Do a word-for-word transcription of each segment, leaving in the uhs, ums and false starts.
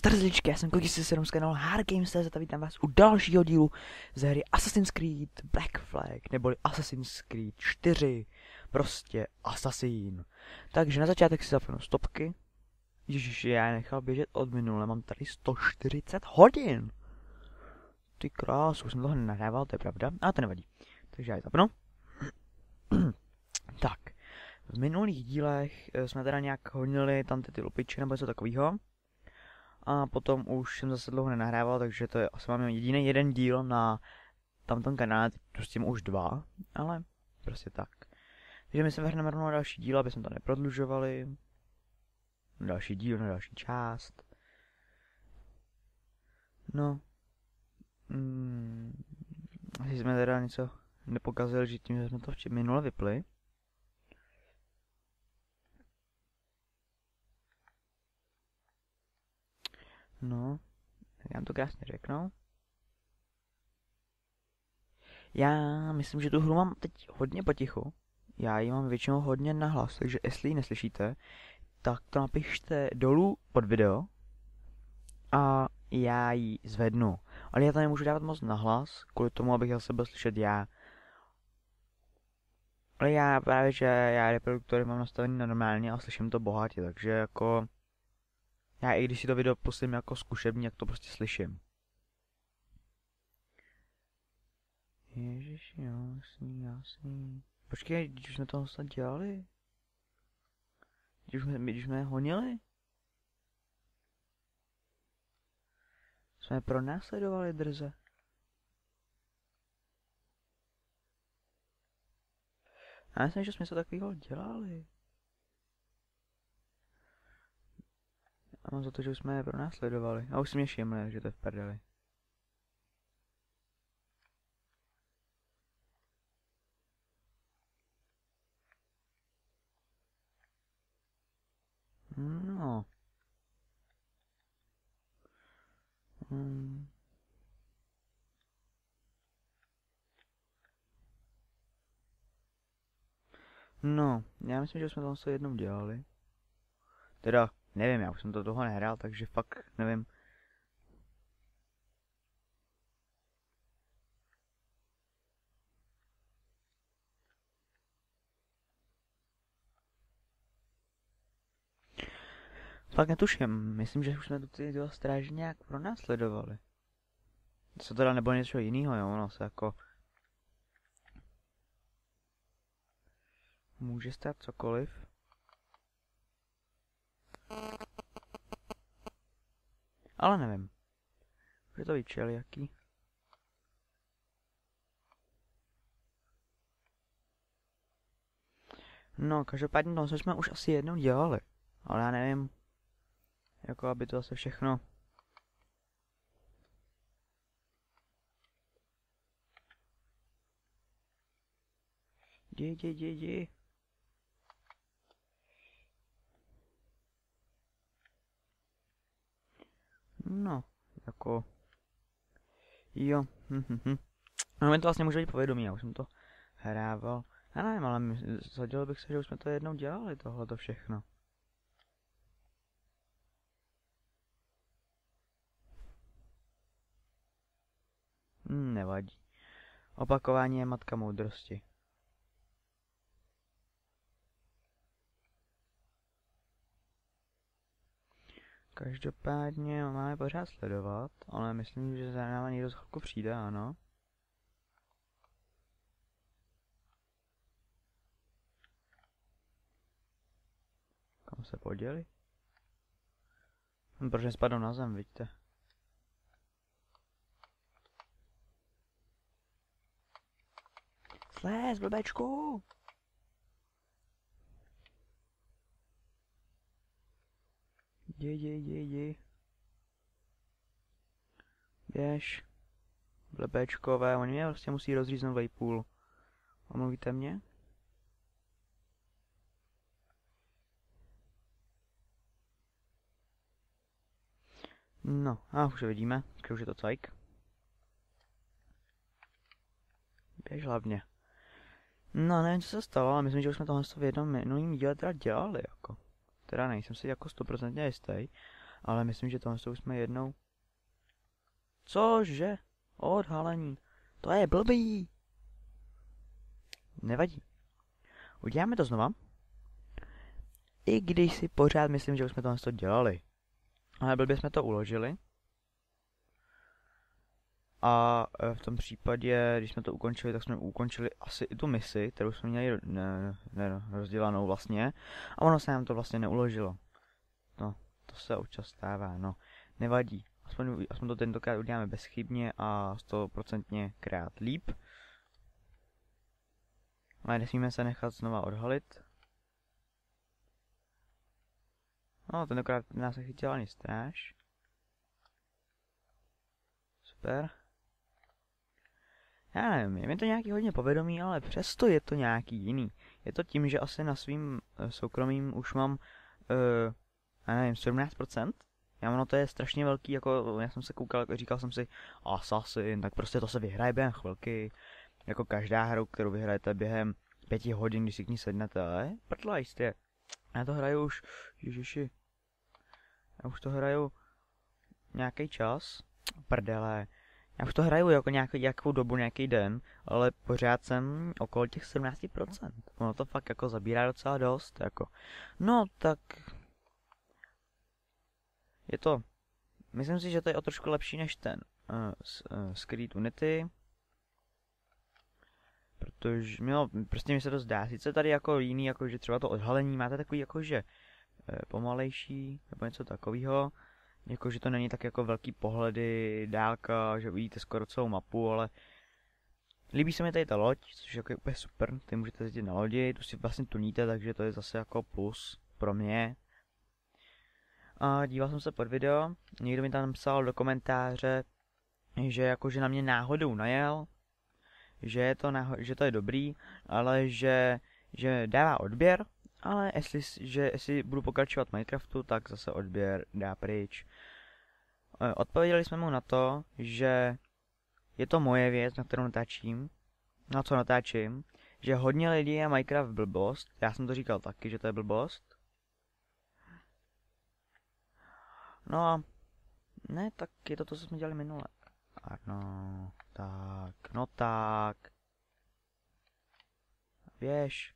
Starzličky, já jsem Kogi sedm z kanálu Hard Games a vítám vás u dalšího dílu ze hry Assassin's Creed Black Flag, neboli Assassin's Creed čtyři, prostě Assassin. Takže na začátek si zapnu stopky. Ježiš, já nechal běžet od minule, mám tady sto čtyřicet hodin. Ty krásu, jsem toho nenahrával, to je pravda, ale to nevadí. Takže já je zapnu. Tak, v minulých dílech jsme teda nějak honili tam ty, ty lupiče nebo něco takového. A potom už jsem zase dlouho nenahrával, takže to je asi mám jediný jeden díl na tamtom kanále, prostě už dva, ale prostě tak. Takže my se vrhneme rovnou na další díl, aby jsme to neprodlužovali. Na další díl, na další část. No. Hmm. Asi jsme teda něco nepokazili, že tím, že jsme to včera minule vypli. No, já vám to krásně řeknu. Já myslím, že tu hru mám teď hodně potichu. Já ji mám většinou hodně nahlas, takže jestli ji neslyšíte, tak to napište dolů pod video a já ji zvednu. Ale já to nemůžu dávat moc nahlas, kvůli tomu, abych zase byl slyšet já. Ale já právě, že já reproduktory mám nastavený normálně a slyším to bohatě, takže jako... Já i když si to video pustím jako zkušební, jak to prostě slyším. Ježiš, jasný, jasný. Počkej, když jsme to snad dělali? Když jsme, když jsme je honili? Jsme je pronásledovali drze. Já myslím, že jsme se takového dělali. A mám za to, že už jsme je pronásledovali. A už si mě všimli, že to je v prdeli. No. Hmm. No, já myslím, že jsme to zase jednou dělali. Teda, nevím, já už jsem to toho nehrál, takže fakt nevím. Fakt netuším, myslím, že už jsme tu ty dva stráže nějak pronásledovali. Co teda nebo něco jiného, jo, ono se jako... Může stát cokoliv. Ale nevím. Může to být jaký. No, každopádně to jsme už asi jednou dělali. Ale já nevím. Jako aby to zase všechno. Jdi, jdi, jdi, jdi. No, jako... Jo, hm, hm, hm. No, mi to vlastně může být povědomí, já už jsem to hrával. Já nevím, ale zadělal bych se, že už jsme to jednou dělali, tohleto všechno. Hm, nevadí. Opakování je matka moudrosti. Každopádně máme pořád sledovat, ale myslím, že za náma někdo z chvilku přijde, ano. Kam se poděli? Hm, proč nespadnou na zem, vidíte? Slez, blbečku! Jdi, jdi, jdi, jdi. Běž. Blbečkové, oni mě vlastně musí rozříznout vejpůl. Omluvíte mě? No, a už vidíme, že už je to cajk. Běž hlavně. No, nevím, co se stalo, ale myslím, že už jsme tohle v jednom minulým díle teda dělali, jako. Teda nejsem si jako stoprocentně jistý. Ale myslím, že tohle už jsme jednou. Cože? Odhalení. To je blbý. Nevadí. Uděláme to znova. I když si pořád myslím, že už jsme tohle to dělali. Ale blbě jsme to uložili. A v tom případě, když jsme to ukončili, tak jsme ukončili asi i tu misi, kterou jsme měli ne, ne, rozdělanou vlastně. A ono se nám to vlastně neuložilo. No, to se občas stává, no. Nevadí. Aspoň, aspoň to tentokrát uděláme bezchybně a stoprocentně krát líp. Ale nesmíme se nechat znova odhalit. No, tentokrát nás nechytila ani stráž. Super. Já nevím, je mi to nějaký hodně povědomí, ale přesto je to nějaký jiný. Je to tím, že asi na svým uh, soukromým už mám, uh, já nevím, sedmnáct procent? Já ono to je strašně velký, jako já jsem se koukal, říkal jsem si, Assassin, tak prostě to se vyhraje během chvilky. Jako každá hra, kterou vyhrajete během pěti hodin, když si k ní sednete, ale prdla jistě. Já to hraju už, ježiši, já už to hraju nějaký čas, prdele. Já už to hraju jako nějaký, nějakou dobu, nějaký den, ale pořád jsem okolo těch sedmnáct procent. Ono to fakt jako zabírá docela dost, jako. No, tak... Je to... Myslím si, že to je o trošku lepší než ten uh, uh, Screed Unity. Protože, no, prostě mi se to zdá. Sice tady jako jiný, jako že třeba to odhalení máte takový jako, že uh, pomalejší, nebo něco takového. Jako, že to není tak jako velký pohledy, dálka, že uvidíte skoro celou mapu, ale líbí se mi tady ta loď, což je jako je úplně super, ty můžete jezdit na lodi, tu si vlastně tuníte, takže to je zase jako plus pro mě. A díval jsem se pod video, někdo mi tam psal do komentáře, že jakože na mě náhodou najel, že je to, náho- že to je dobrý, ale že, že dává odběr, ale jestli, že jestli budu pokračovat v Minecraftu, tak zase odběr dá pryč. Odpověděli jsme mu na to, že je to moje věc, na kterou natáčím, na co natáčím, že hodně lidí je Minecraft blbost, já jsem to říkal taky, že to je blbost. No a ne, tak je to to, co jsme dělali minule. Ano, tak, no tak. Běž.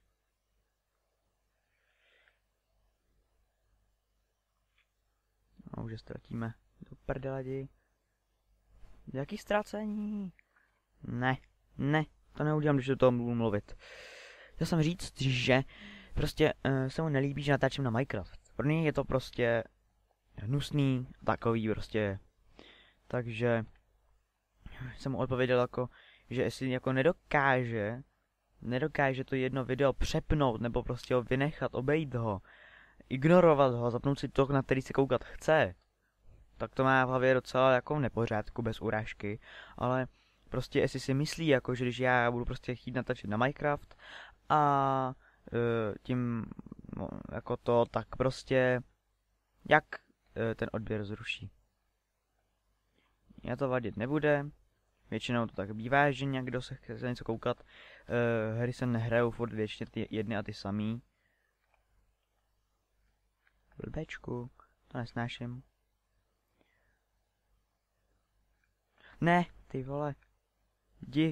No, už je ztratíme. Do prdeladi. Jaký ztracení? Ne, ne, to neudělám, když do toho budu mluvit. Chtěl jsem říct, že prostě uh, se mu nelíbí, že natáčím na Minecraft. Pro něj je to prostě hnusný, takový prostě. Takže jsem mu odpověděl jako, že jestli jako nedokáže, nedokáže to jedno video přepnout, nebo prostě ho vynechat, obejít ho, ignorovat ho, zapnout si to, na který se koukat chce, tak to má v hlavě docela jako v nepořádku, bez urážky, ale prostě jestli si myslí, jako, že když já budu prostě chtít natáčet na Minecraft a e, tím no, jako to, tak prostě jak e, ten odběr zruší. Já to vadit nebude, většinou to tak bývá, že někdo se chce něco koukat, e, hry se nehrajou furt většině ty jedny a ty samý. Blbečku, to nesnáším. Ne, ty vole. Jdi.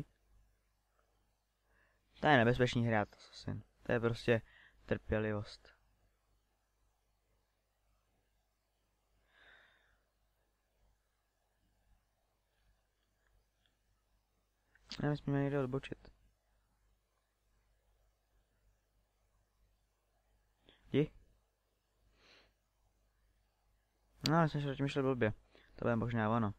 To je nebezpečný hrát, Assassin. To je prostě trpělivost. Nesmíme někde odbočit. Jdi. No, já jsem se tím šel blbě. To bude možná ono.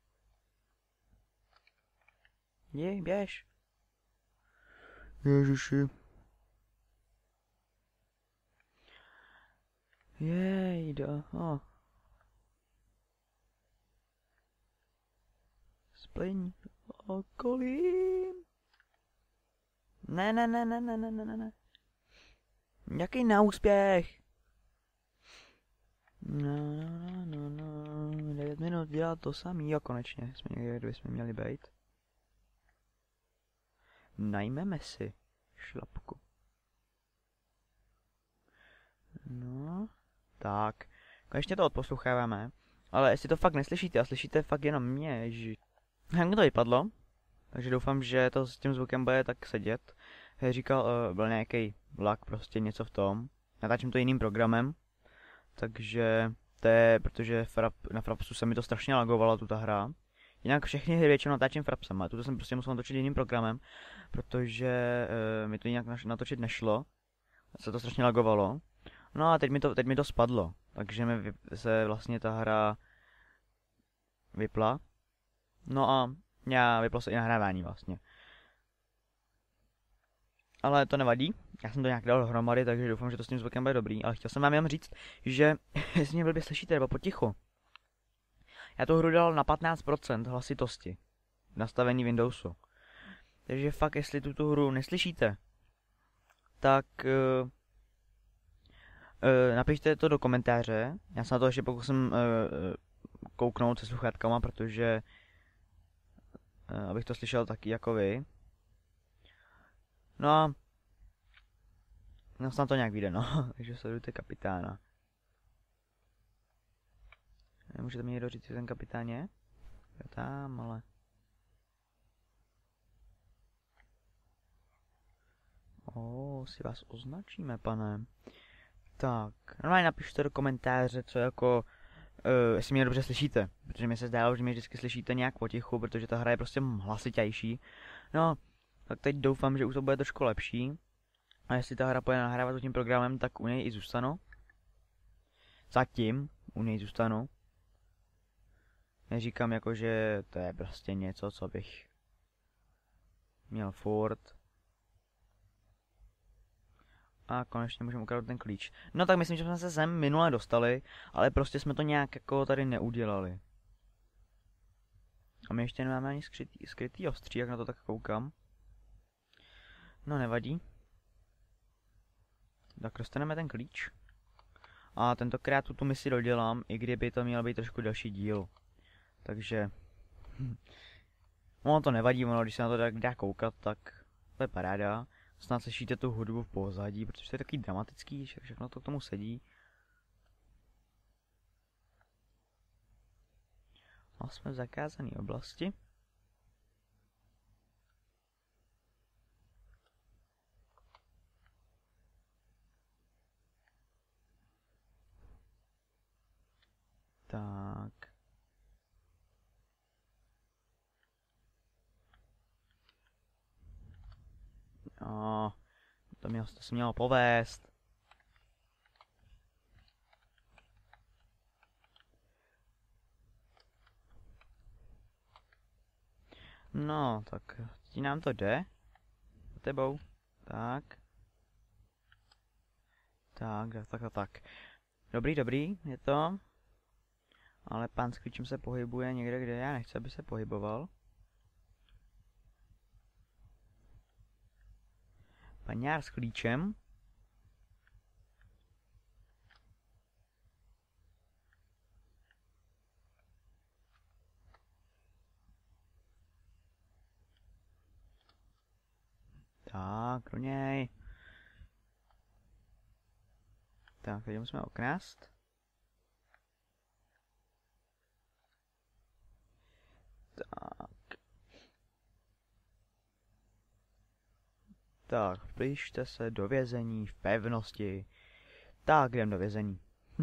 Jdi, běž. Ježiši. Jejda, oh. Splň okolím. Ne, ne, ne, ne, ne, ne, ne, ne. Jaký neúspěch? No, no, no, no, devět minut dělat to samý, jo, konečně jsme někde, kde jsme měli být. Najmeme si šlapku. No, tak, konečně to odposloucháváme, ale jestli to fakt neslyšíte a slyšíte fakt jenom mě, že... Jak to vypadlo, takže doufám, že to s tím zvukem bude tak sedět. Jak říkal, uh, byl nějaký lag, prostě něco v tom. Natáčím to jiným programem, takže to je, protože frap, na Frapsu se mi to strašně lagovalo, tu ta hra. Jinak všechny hry většinou natáčím Frapsem, ale tuto jsem prostě musel natočit jiným programem, protože uh, mi to jinak natočit nešlo. Se to strašně lagovalo. No a teď mi to, teď mi to spadlo, takže mi se vlastně ta hra vypla. No a já vyplo se i nahrávání vlastně. Ale to nevadí, já jsem to nějak dal dohromady, takže doufám, že to s tím zvukem bude dobrý. Ale chtěl jsem vám jenom říct, že jestli mě blbě slyšíte nebo potichu, já tu hru dal na patnáct procent hlasitosti v nastavení Windowsu. Takže fakt, jestli tu hru neslyšíte, tak uh, uh, napište to do komentáře. Já se na to ještě pokusím uh, kouknout se sluchátkama, protože uh, abych to slyšel taky jako vy. No a no snad to nějak vyjde, no. Takže sledujte kapitána. Můžete mi někdo říct, že ten kapitán je? Je tam, ale... O, si vás označíme, pane. Tak, normálně napište do komentáře, co jako... Uh, jestli mě dobře slyšíte, protože mi se zdálo, že mě vždycky slyšíte nějak potichu, protože ta hra je prostě hlasitější. No, tak teď doufám, že už to bude trošku lepší. A jestli ta hra půjde nahrávat tím programem, tak u něj i zůstanu. Zatím u něj zůstanu. Neříkám jako, že to je prostě něco, co bych měl furt. A konečně můžeme ukázat ten klíč. No tak myslím, že jsme se sem minule dostali, ale prostě jsme to nějak jako tady neudělali. A my ještě nemáme ani skrytý, skrytý ostří, jak na to tak koukám. No nevadí. Tak dostaneme ten klíč. A tentokrát tu misi dodělám, i kdyby to měl být trošku další díl. Takže... ono to nevadí, ono když se na to dá, dá koukat, tak to je paráda. Snad slyšíte tu hudbu v pozadí, protože to je takový dramatický, že všechno to k tomu sedí. A jsme v zakázané oblasti. Tak. No, to, mělo, to se mělo povést. No, tak teď nám to jde. Za tebou. Tak. Tak, tak, tak, tak. Dobrý, dobrý, je to. Ale pán s klíčem se pohybuje někde, kde já nechci, aby se pohyboval. Paňár s klíčem. Tak, do něj. Tak, teď musíme okrást. Tak. Tak, vpište se do vězení v pevnosti. Tak, jdem do vězení.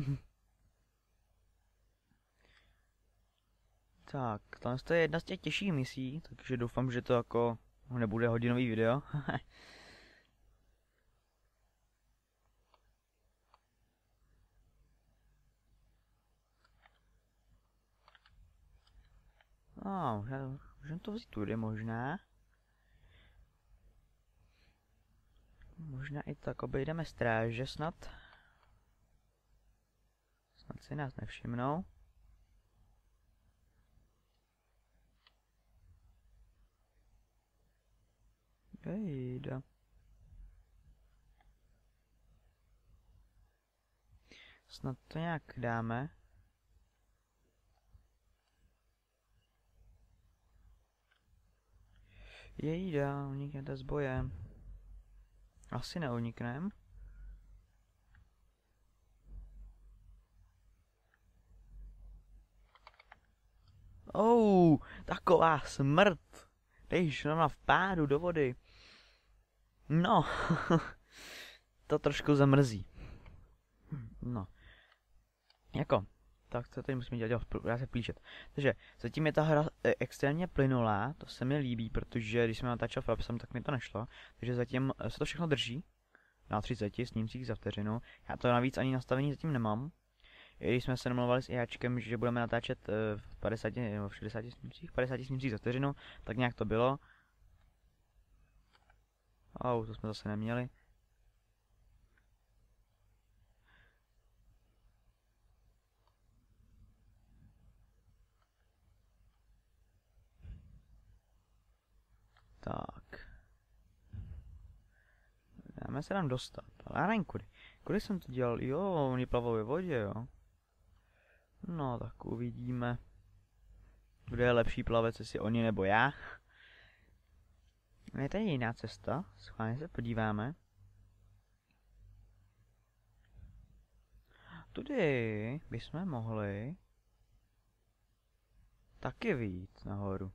Tak, tohle je jedna z těch těžších misí, takže doufám, že to jako nebude hodinový video. A, oh, můžeme to vzít tudy možná. Možná i tak obejdeme stráže snad. Snad si nás nevšimnou. Jejda. Snad to nějak dáme. Jejda, uniknete s bojem. Asi neuniknem. Oh, taková smrt. Dejš na v pádu do vody. No, to trošku zamrzí. No, jako, tak to tady musíme dělat, já se plížet. Takže zatím je ta hra e, extrémně plynulá, to se mi líbí, protože když jsme natáčel Frapsem, tak mi to nešlo. Takže zatím se to všechno drží. Na třicet snímcích za vteřinu. Já to navíc ani nastavení zatím nemám. I když jsme se domluvali s IAčkem, že budeme natáčet e, v padesáti nebo v šedesáti snímcích, padesáti snímcích za vteřinu, tak nějak to bylo. Au, to jsme zase neměli. Tak. Dáme se tam dostat, ale já nevím kudy. Kudy jsem to dělal? Jo, oni plavou ve vodě, jo. No, tak uvidíme. Kdo je lepší plavec, jestli oni nebo já. Je tady jiná cesta, schválně se podíváme. Tudy bychom mohli taky vyjít nahoru.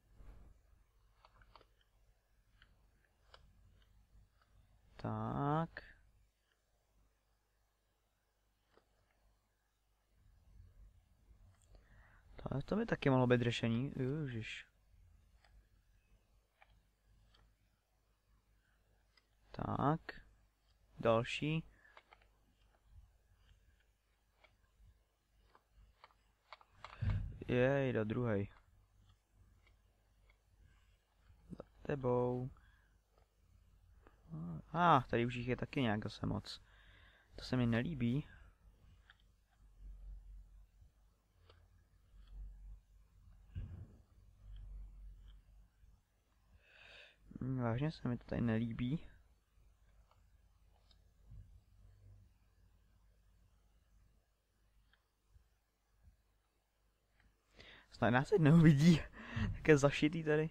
Tak. To, to by taky mohlo být řešení. Ježiš. Tak. Další. Jej, do druhej. Za tebou. A, ah, tady už jich je taky nějak zase moc. To se mi nelíbí. Vážně se mi to tady nelíbí. Snad nás teď neuvidí. Také zašitý tady.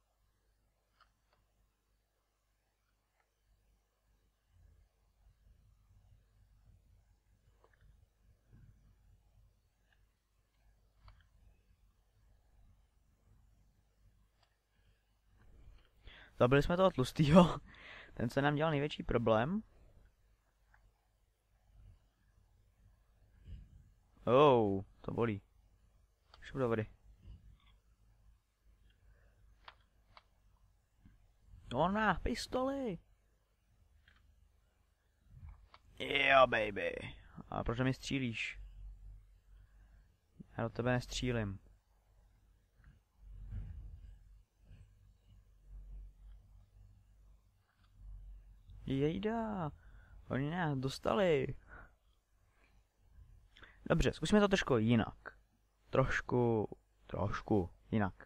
Zabili jsme toho tlustýho. Ten se nám dělal největší problém. Oh, to bolí. Šup do vody. On má pistoli. Jo, baby. A proč mi střílíš? Já do tebe nestřílim. Jejda. Oni nás dostali. Dobře, zkusíme to trošku jinak. Trošku, trošku jinak.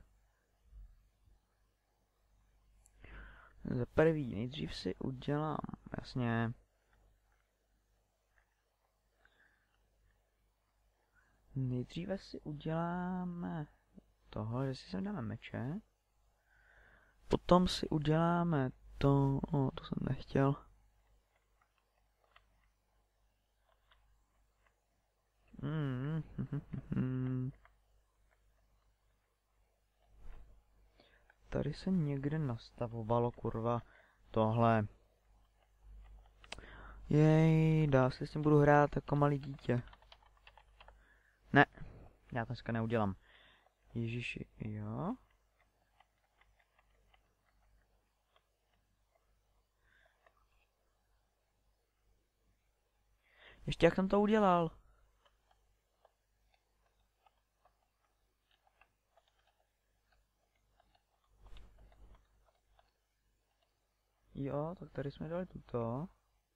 Za prvý, nejdřív si udělám, jasně. Nejdříve si uděláme toho, že si sem dáme meče. Potom si uděláme to, o, to jsem nechtěl. Mm, mm, mm. Tady se někde nastavovalo, kurva, tohle. Jej, dá se s tím budu hrát jako malý dítě. Ne, já to dneska neudělám. Ježiši, jo? Ještě jak jsem to udělal? Jo, tak tady jsme dali tuto.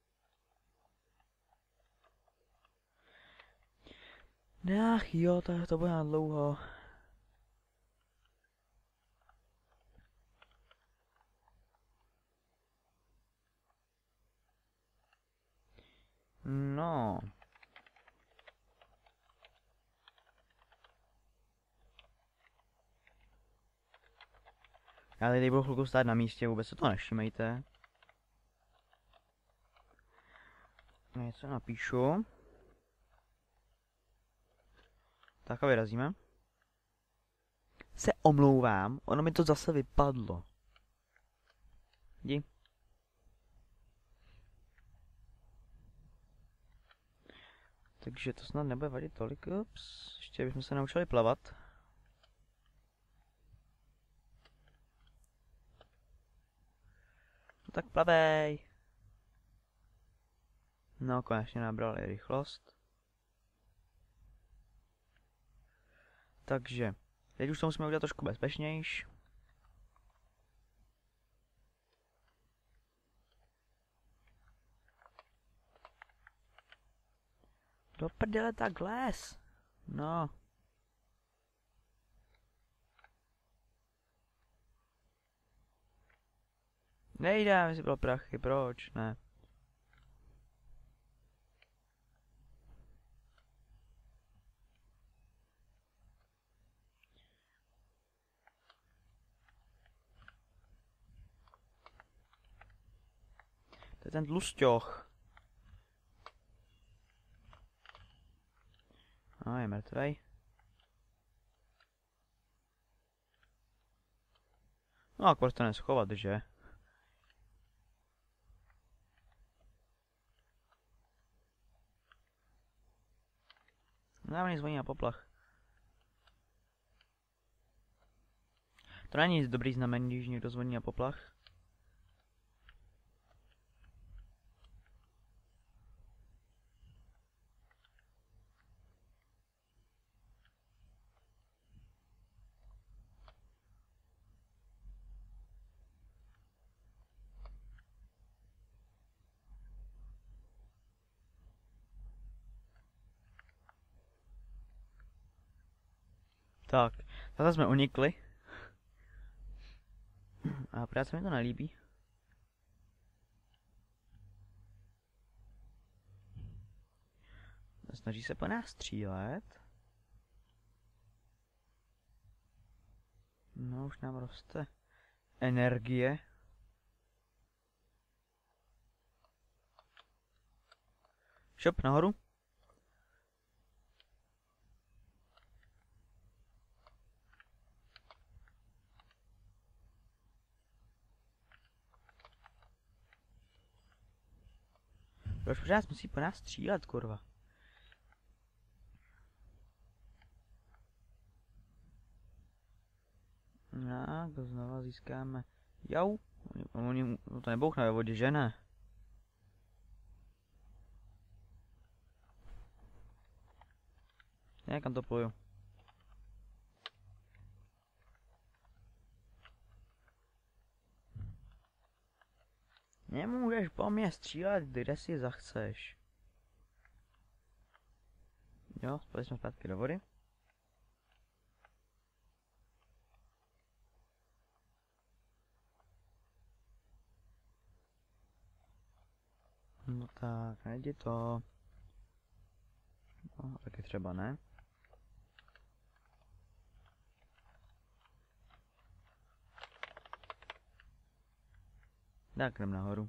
Ach jo, to, to bude na dlouho. No. Já tady budu chvilku stát na místě, vůbec se to nevšimejte. Něco napíšu. Tak a vyrazíme. se omlouvám, ono mi to zase vypadlo. Jdi. Takže to snad nebude vadit tolik. Ups, ještě bychom se naučili plavat. No tak plavej. No, konečně nabrali rychlost. Takže, teď už to musíme udělat trošku bezpečnější. Do prdele tak les. No. Nejde, si bylo prachy, proč ne? To je ten tlusťoch. A je mrtvej. No a to neschovat, že? Dávnej zvoní na poplach. To není nic dobrý znamení, když někdo zvoní na poplach. Tak, zase jsme unikli. A právě se mi to nelíbí. Snaží se po nás střílet. No, už nám roste energie. Šop, nahoru. Proč pořád musí po nás střílet, kurva? Tak, znova získáme. Jau, oni, oni to nebouchne ve vodě, že ne? Ne, kam to pluju? Nemůžeš po mně střílet, kde si zachceš. Jo, spadli jsme zpátky do vody. No tak, nejdi to. No, taky třeba ne. Tak, jdem nahoru.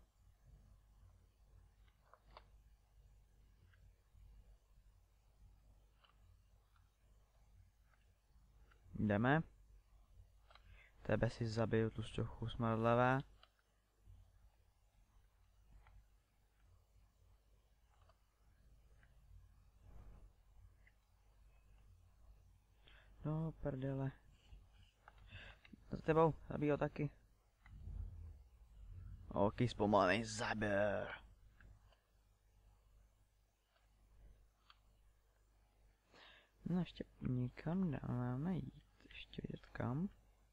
Jdeme. Tebe si zabiju tu stěchu smradlavá. No, prdele. Za tebou, zabij ho taky. Ok, zpomalený zaběr. No ještě nikam dáme jít. Ještě vidět kam.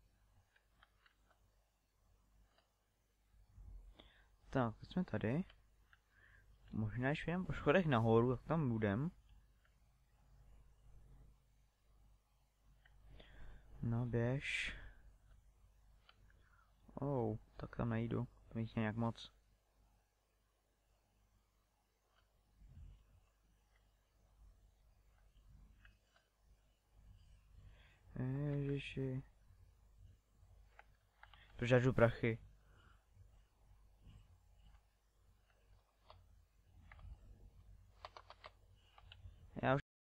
Tak, jsme tady. Možná ještě jdem po schodech nahoru, tak tam budem. No běž. Oh, tak tam nejdu. To jich nějak moc. Ježiši. Proč já žiju prachy?